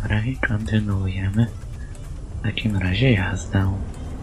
Dobra, i kontynuujemy. W takim razie jazdę.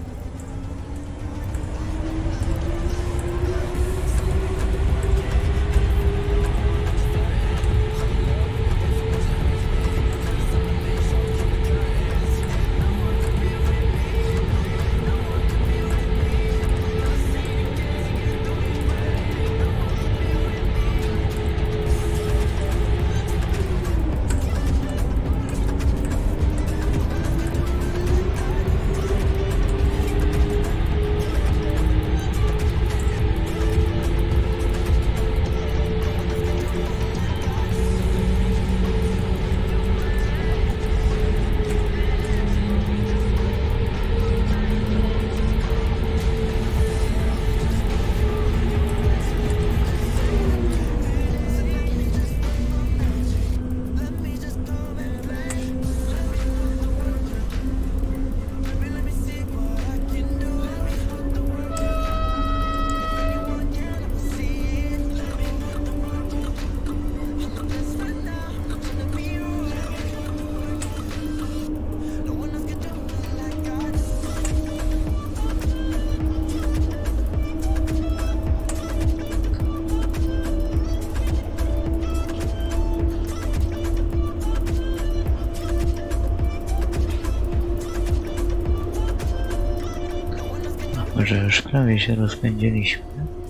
Może już prawie się rozpędziliśmy.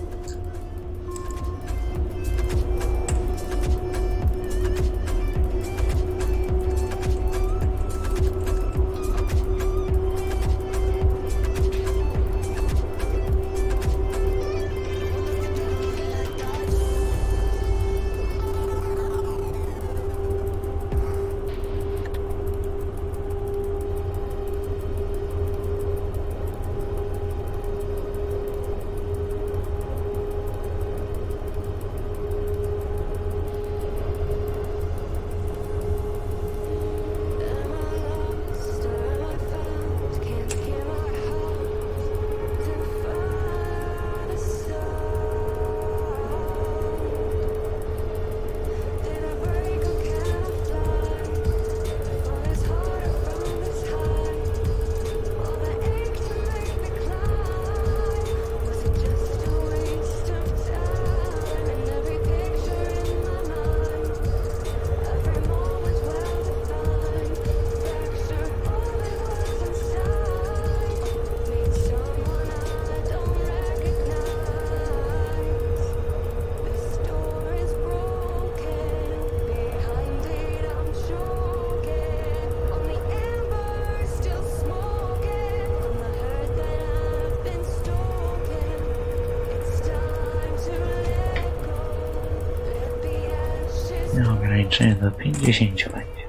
Ograniczenie do 50 będzie.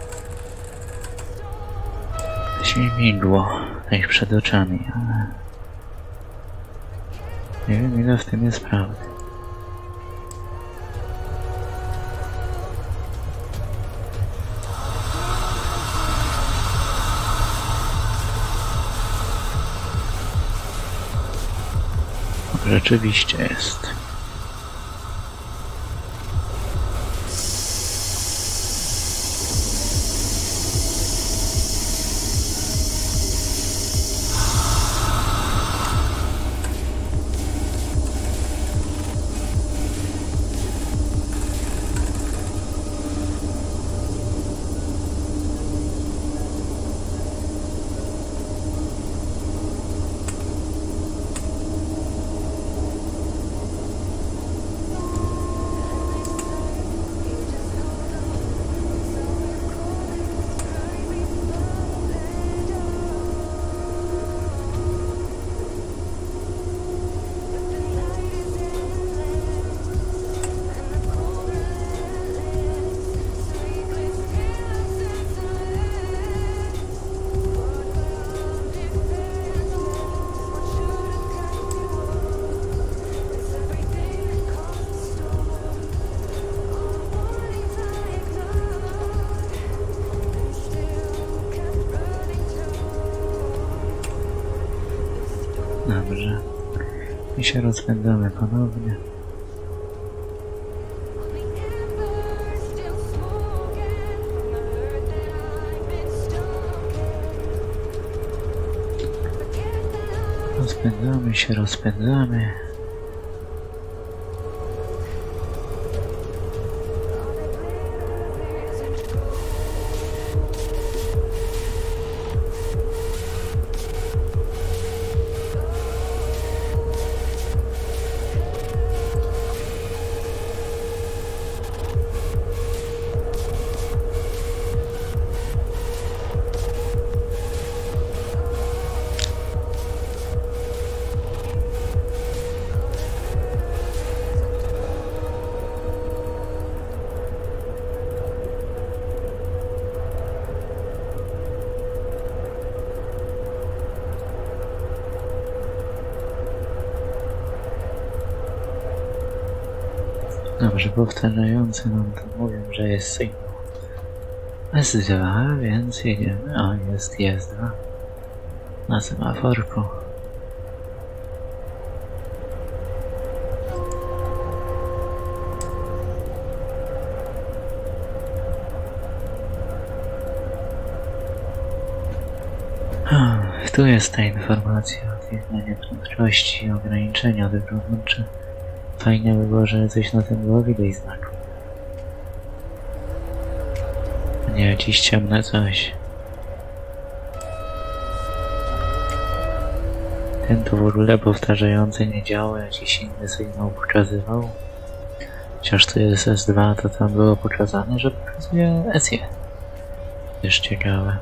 Śmigło tak przed oczami, ale nie wiem, ile w tym jest prawdy. Rzeczywiście jest. Dobrze. I się rozpędzamy ponownie. Rozpędzamy. Dobrze, powtarzający nam to mówią, że jest sygnał S2, więc jedziemy. O, jest S2 na semaforku. Tu jest ta informacja o tych prędkości i ograniczenia tego włączy. Fajnie by było, że coś na tym było widać znaku. Nie, jakieś ciemne coś. Ten tu w ogóle powtarzający nie działa, jakiś inny sygnał pokazywał. Chociaż tu jest S2, to tam było pokazane, że pokazuje S1. Też ciekawe.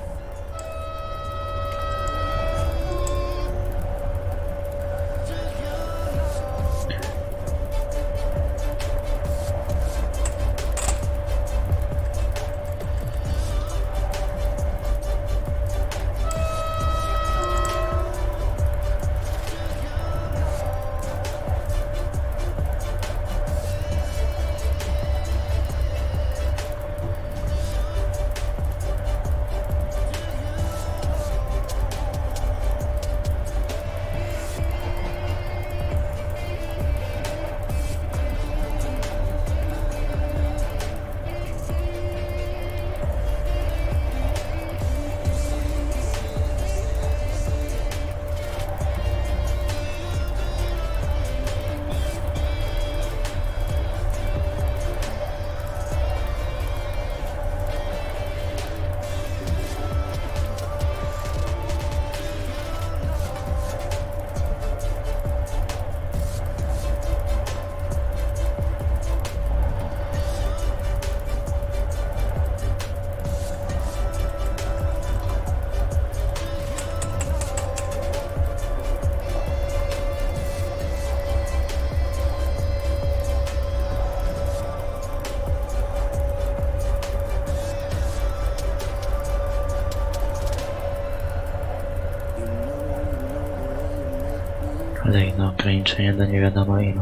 Kolejne ograniczenie do nie wiadomo ilu.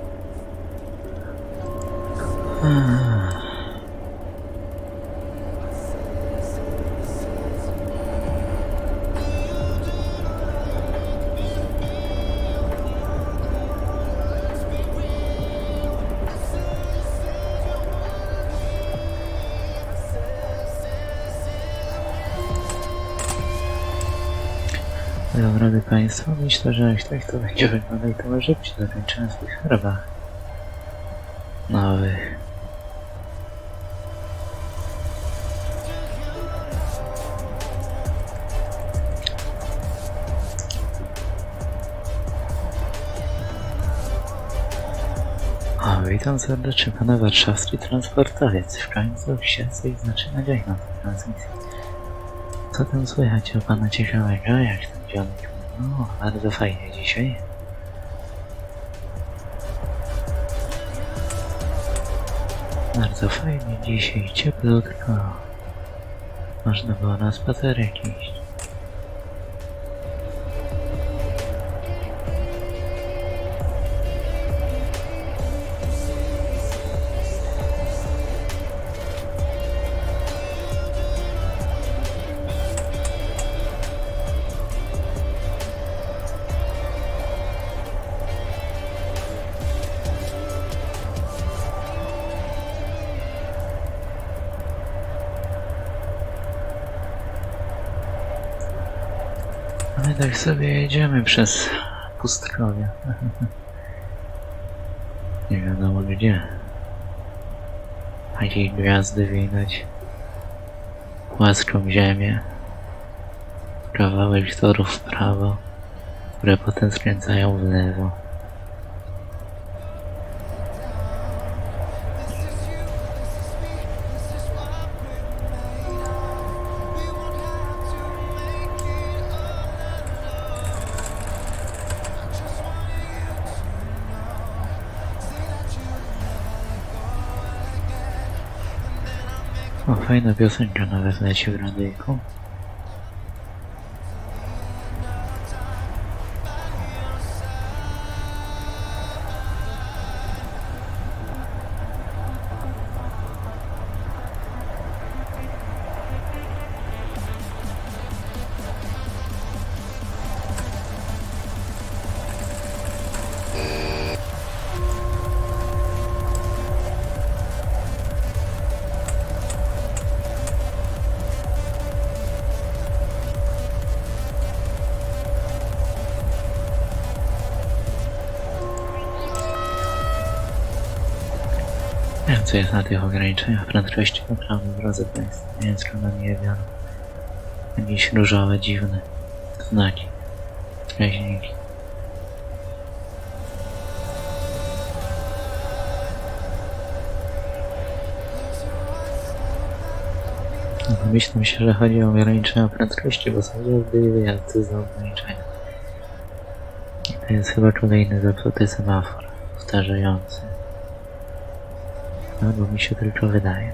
Drodzy Państwo, myślę, że jak tak to będzie wyglądać, to może być zakończone w tych herbach nowych. O, witam serdecznie, pana warszawski transportowiec. W końcu się coś zaczyna dziać na tej transmisji. Co tam słychać o pana ciekawego? Jak ten dzionek? No, bardzo fajnie dzisiaj. Bardzo fajnie dzisiaj, cieplutko. Można było na spacerek iść. My tak sobie jedziemy przez pustkowia. Nie wiadomo gdzie. Jakieś gwiazdy widać. Płaską ziemię. Kawałek torów w prawo, które potem skręcają w lewo. O, fajna piosenka nawet leci w radyjku. Nie wiem co jest na tych ograniczeniach prędkości, naprawdę drodzy Państwo, nie wiem skąd nam je wiadomo. Jakieś różowe, dziwne znaki, wskaźniki. Myślę się, że chodzi o ograniczenia prędkości, bo są jazdy i wyjazdy za ograniczenia. I to jest chyba kolejny zepsuty semafor, powtarzający. Albo mi się tylko wydaje.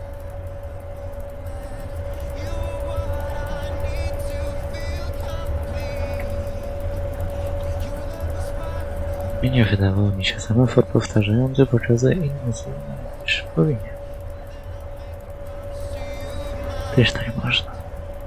I nie wydawało mi się, semafor powtarzający pokazuje inny sygnał niż powinien. Też tak można.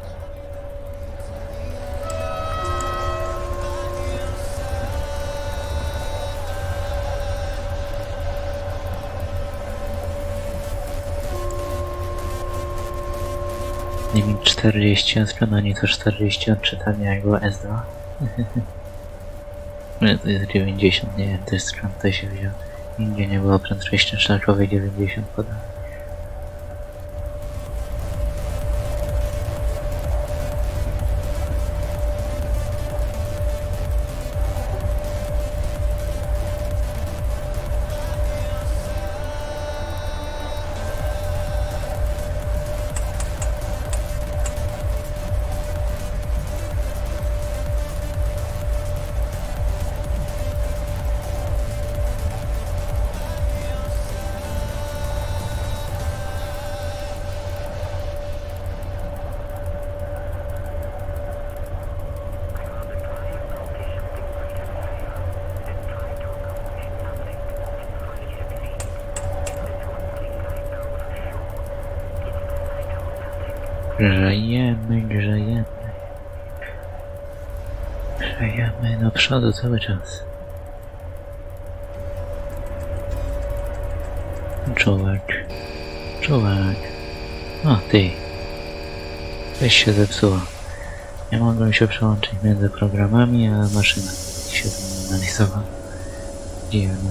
Limit 40 odkładanie to 40 odczytania jak było S2. Ale to jest 90, nie wiem też skąd to się wziął. Nigdzie nie było prędkości szlakowej 90 podane. Grzejemy do przodu cały czas. Czułek. O ty. Coś się zepsuło. Nie mogłem się przełączyć między programami, a maszyna się zanalizowała. Dziwne.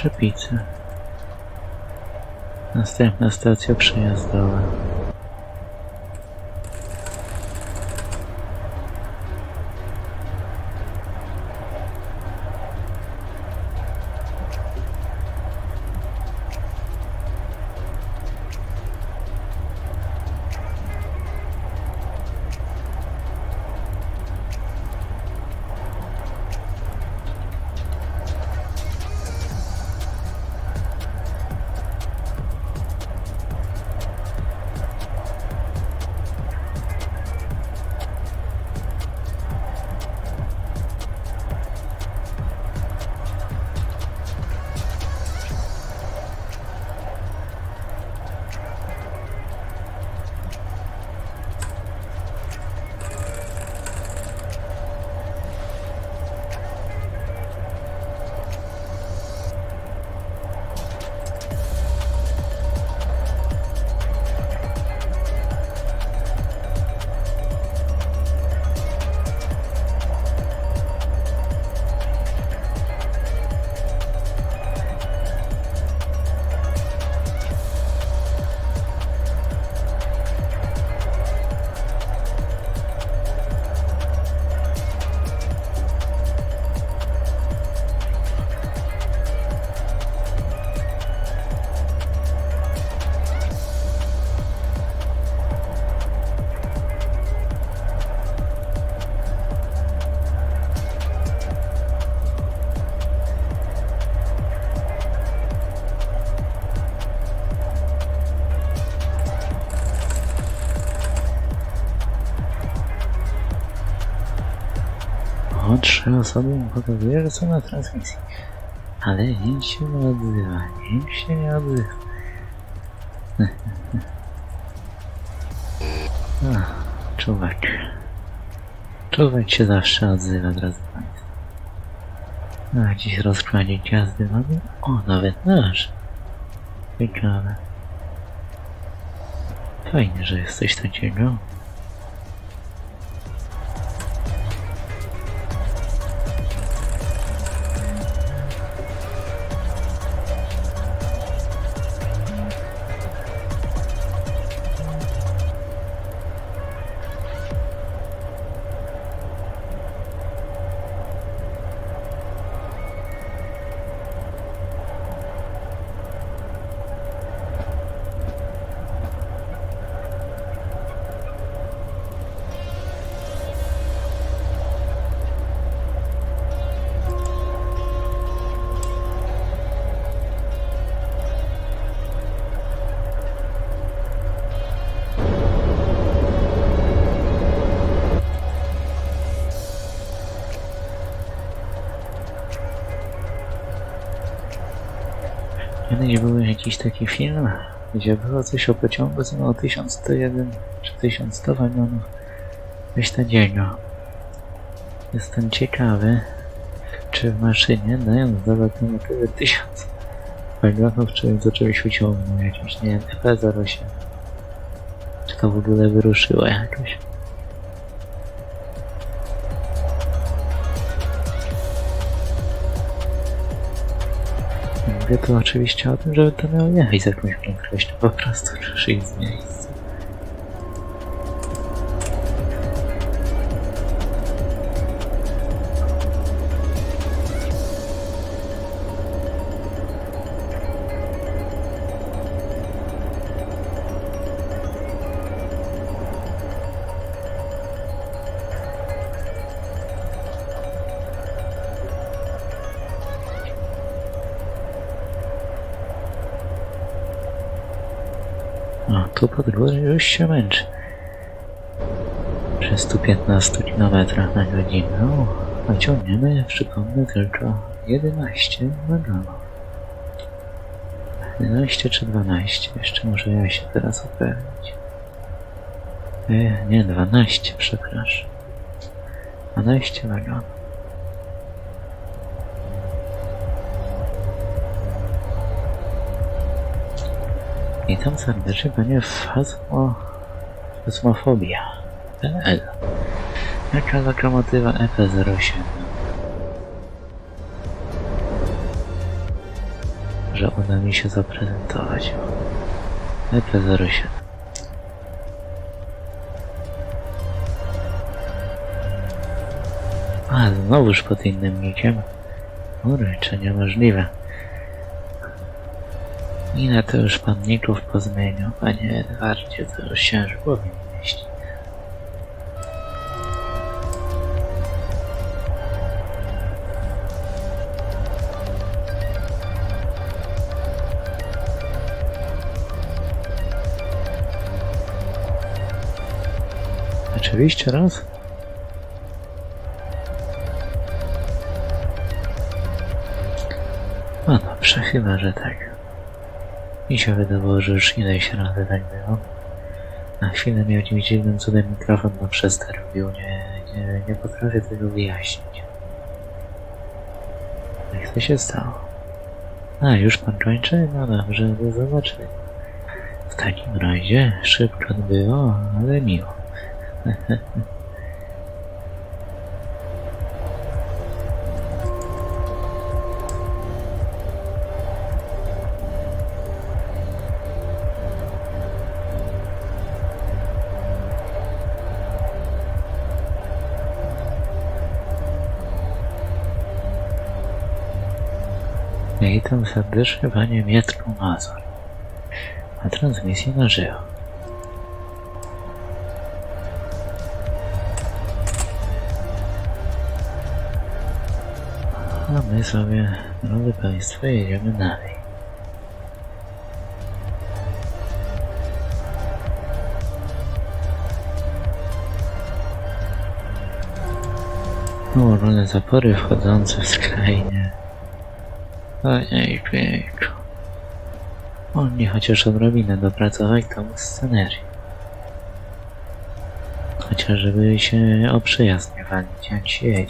Czepice. Następna stacja przejazdowa. O, 3 osoby mi pokazuje, że są na transmisji. Ale nikt się nie odzywa, nikt się nie odzywa. Czuwacz. Czuwacz się zawsze odzywa, drodzy państwo. A dziś rozkładzie jazdy mamy? O, nawet nasz. Ciekawe. Fajnie, że jest coś takiego. Kiedyś był jakiś taki film, gdzie było coś o pociągu, co miało 1101 czy 1100 wagonów. Coś takiego. Jestem ciekawy, czy w maszynie, dając do lokomotywy 1000 wagonów, czy do czegoś uciągnął jakimś, nie wiem, EP08. Czy to w ogóle wyruszyło jakoś. Mówię tu oczywiście o tym, żeby to miało jechać z jakąś prędkością, po prostu ruszyć z miejsca. No, tu pod górę już się męczy. Przy 115 km na godzinę, a ciągniemy, przypomnę, tylko 11 wagonów. 11 czy 12, jeszcze muszę ja się teraz upewnić. Nie, 12, przepraszam. 12 wagonów. Witam serdecznie, panie Fasmofobia.pl. Jaka lokomotywa EP07? że uda mi się zaprezentować. EP07. A, znowuż pod innym nickiem. Kurczę, niemożliwe. Ile to już pan ników pozmieniał, panie Edwardzie, to już się aż w głowie nie mieści. Oczywiście raz. No dobrze, chyba, że tak. Mi się wydawało, że już ileś razy tak było. Na chwilę mi jakimś dziwnym cudem mikrofon na przester robił. Nie potrafię tego wyjaśnić. Jak to się stało? A, już pan kończy? No dobrze, do zobaczenia. W takim razie szybko było, ale miło. Witam serdecznie, panie Mietku Mazur. Na transmisję na żywo. A my sobie, drodzy państwo, jedziemy dalej. Różne zapory wchodzące w skrajnie. Ojejku. On nie chociaż odrobinę dopracować tą scenerię. Chociaż żeby się o przyjazd nie walić, jak się jedzie.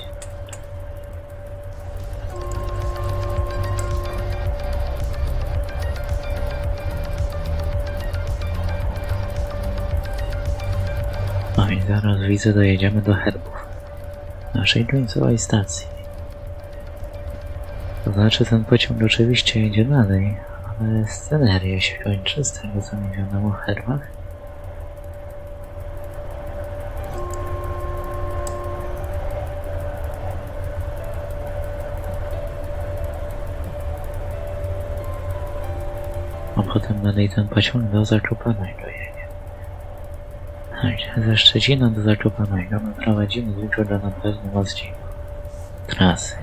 No i zaraz widzę, dojedziemy do Herbów. Naszej końcowej stacji. To znaczy ten pociąg oczywiście jedzie dalej, ale sceneria się kończy z tego co mi wiadomo o Herbach. A potem dalej ten pociąg do Zakopanego jedzie. Ze Szczecina do Zakopanego my prowadzimy tylko do pewnym odcinku trasy.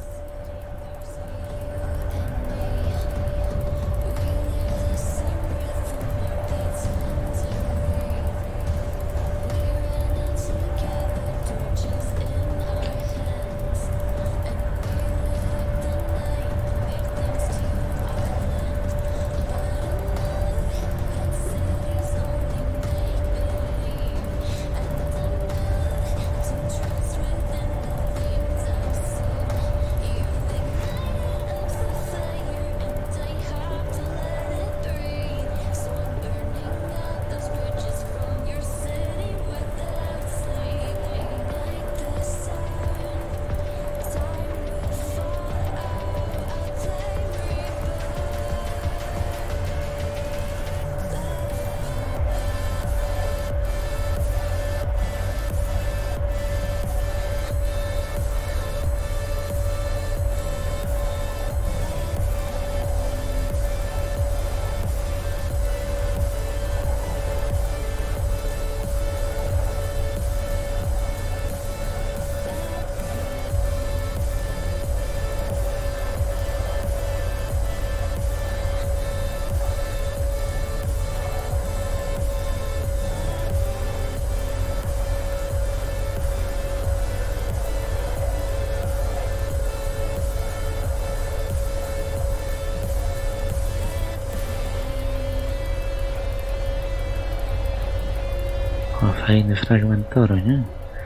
O, fajny fragment toru, nie?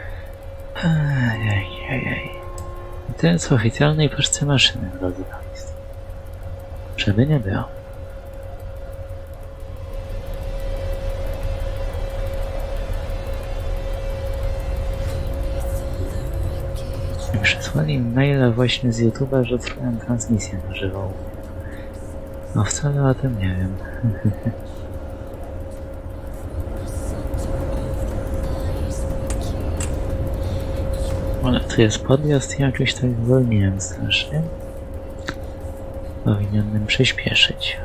Ajajajaj. To jest w oficjalnej poczcie maszyny, drodzy państwo. Żeby nie było. Przysłali mi maila właśnie z YouTube'a, że otworzyłem transmisję na żywo. No wcale o tym nie wiem. Ale tu jest podjazd i jakoś tak zwolniłem strasznie. Powinienem przyspieszyć.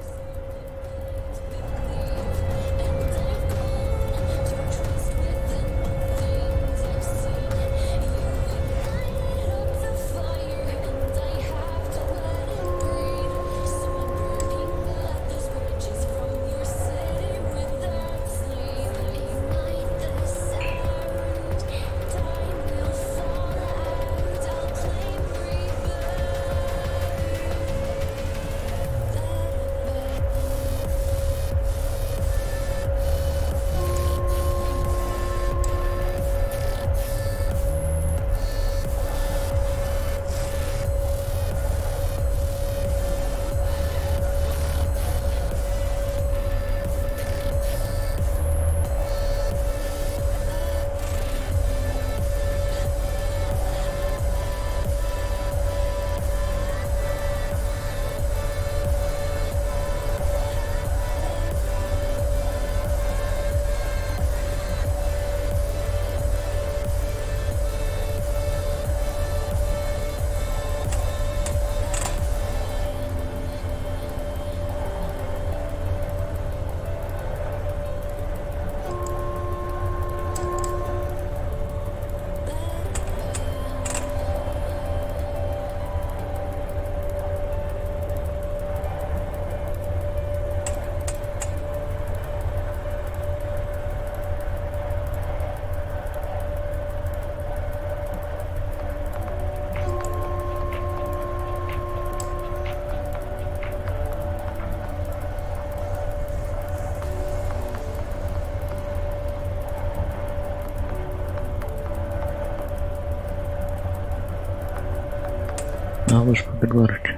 No już podgórczy.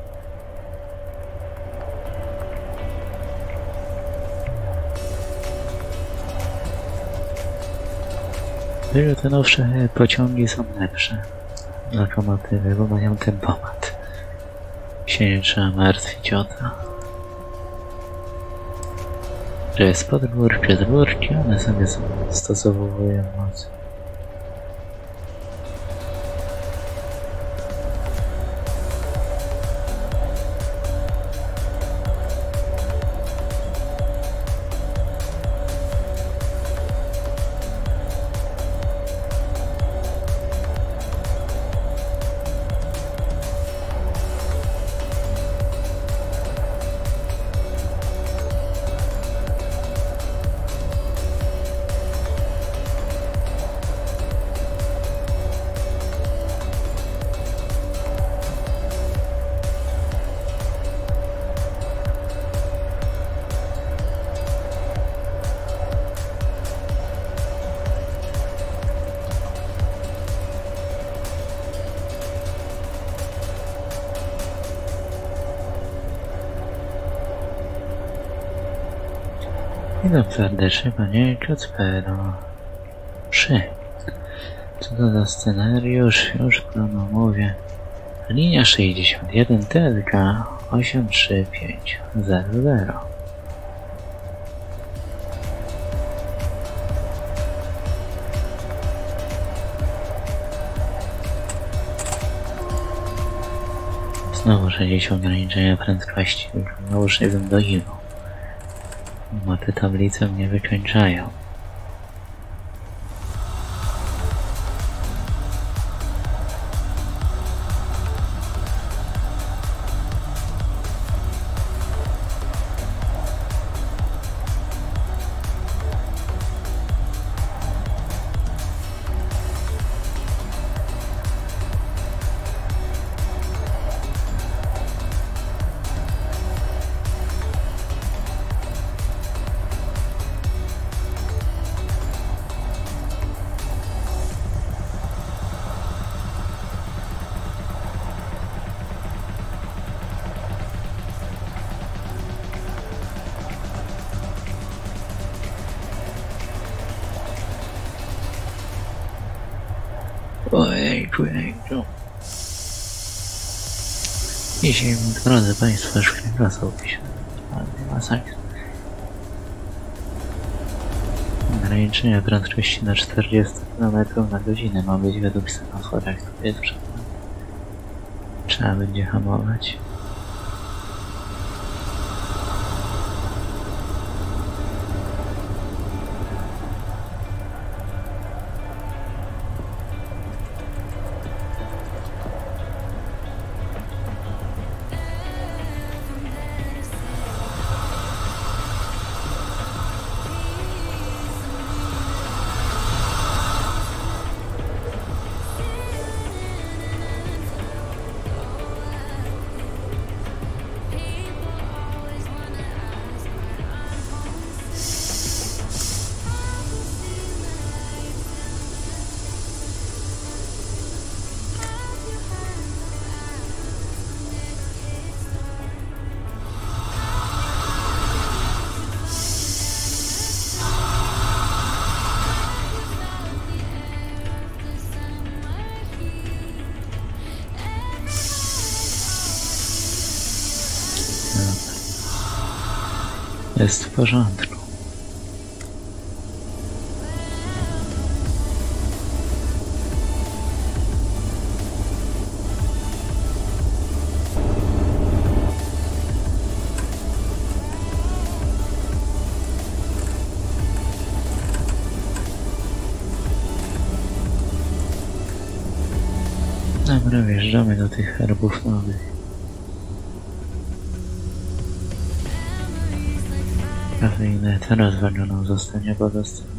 Tylko te nowsze pociągi są lepsze. Lokomotywy, bo mają tempomat. Się nie trzeba martwić o to. Że jest podgórczy, dwórki, one sobie stosowują moc. Witam serdecznie, panie Kacpero. 3. Co to za scenariusz? Już panu mówię. Linia 61 TLK 83500. Znowu 60 ograniczenia prędkości. Znowu bym doginął. Bo te tablice mnie wykańczają. Ojejku. Jeśli, drodzy Państwo, już kręgosłup się masakra. Ograniczenie prędkości na 40 km/h ma być według semafora, który jest przed nami. Trzeba będzie hamować. Jest w porządku. Dobra, wjeżdżamy do tych herbów nowych. Kafeinę teraz wagioną zostanie pozostawiona.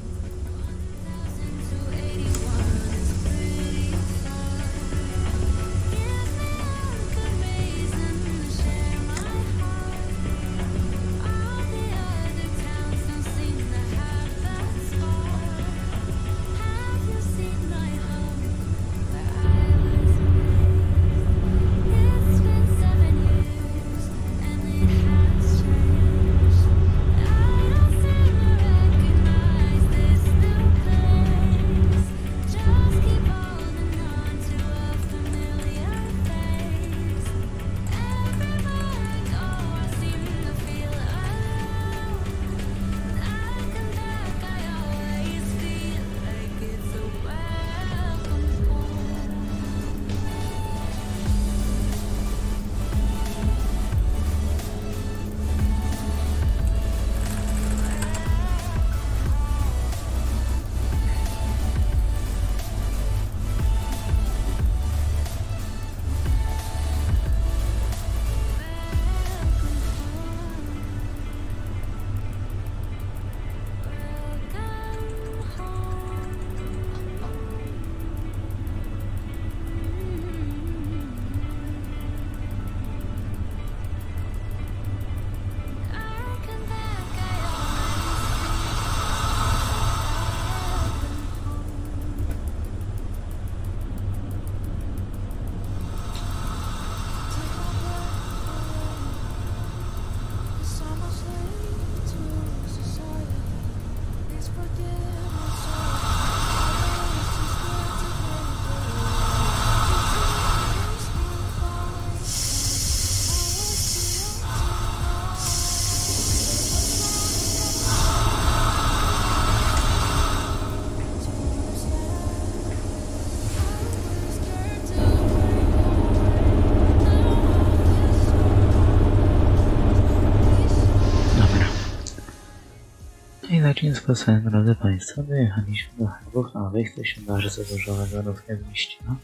I takim sposobem, drodzy Państwo, dojechaliśmy do herbów nowych, to się bardzo dużo wagonów nie zmieściło.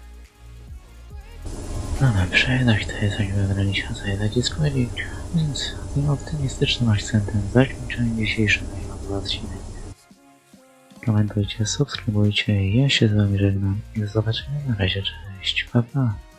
No dobrze, jednak to jest jak wybraliśmy sobie taki składnik, więc tym optymistycznym akcentem zakończymy dzisiejszy odcinek. Komentujcie, subskrybujcie i ja się z Wami żegnam i do zobaczenia, na razie, cześć, pa pa!